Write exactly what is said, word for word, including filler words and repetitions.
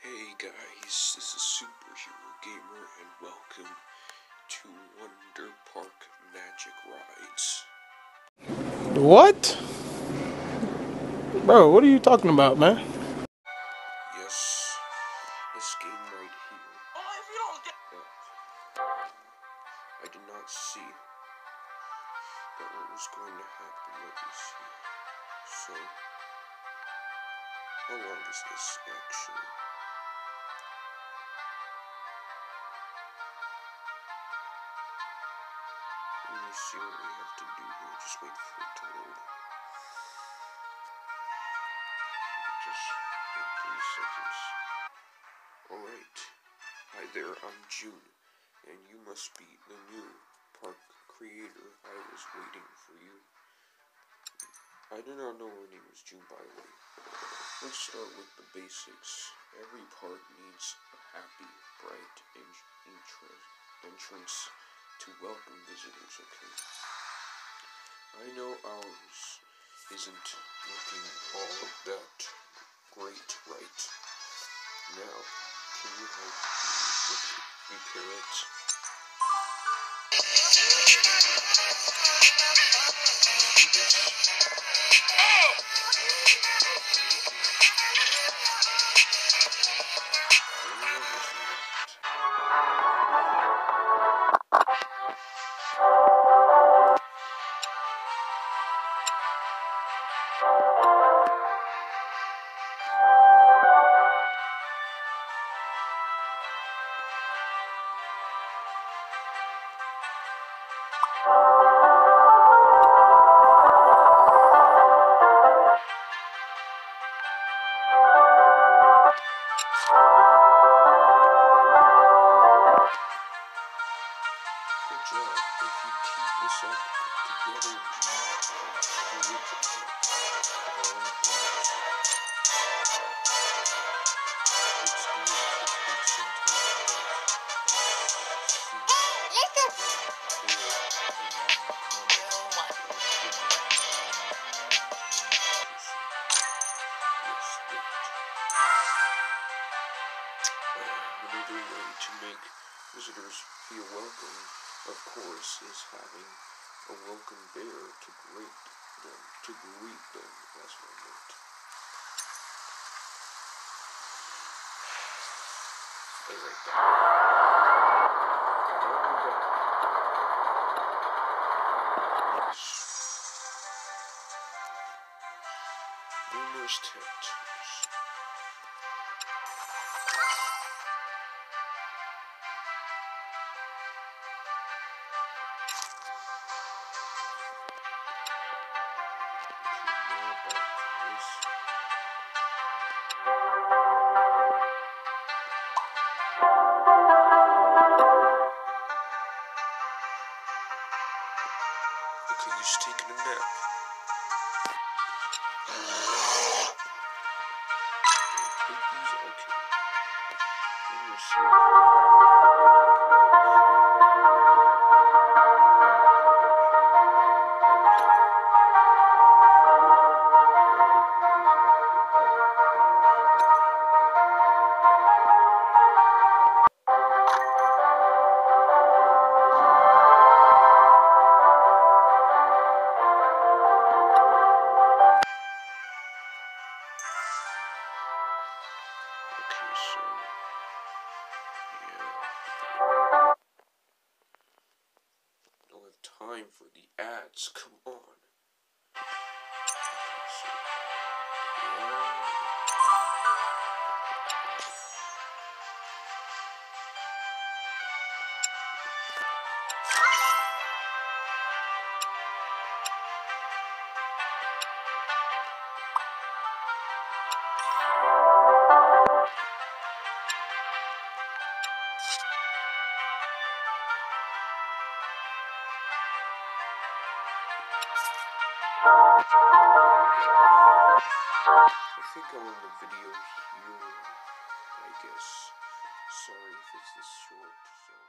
Hey guys, this is Superhero Gamer and welcome to Wonder Park Magic Rides. What? Bro, what are you talking about, man? Yes, this game right here. Oh, if you don't get Yeah. I did not see that what was going to happen. Let me see. So, how long is this actually? Let me see what we have to do here. Just wait for it to load. Just wait three seconds. Alright. Hi there, I'm June, and you must be the new park creator. I was waiting for you. I do not know her name is June, by the way. Let's start with the basics. Every park needs a happy, bright en- entrance to welcome visitors, okay? I know ours isn't looking all that great right now. Can you help me with repair it? Good job. If you keep this up together, you can create the park of our own dreams. It's going to take some time, but soon. There will Another way to make visitors feel welcome, of course, is having a welcome bear to greet them. To greet them, that's what I meant. Stay right there. Yes. Numerous tattoos. Okay, he's taking a nap. Take these, okay. Let me see. Okay, so, yeah. Don't have time for the ads, come on. Okay, so, yeah. I think I'll end the video here, I guess. Sorry if it's this short, so...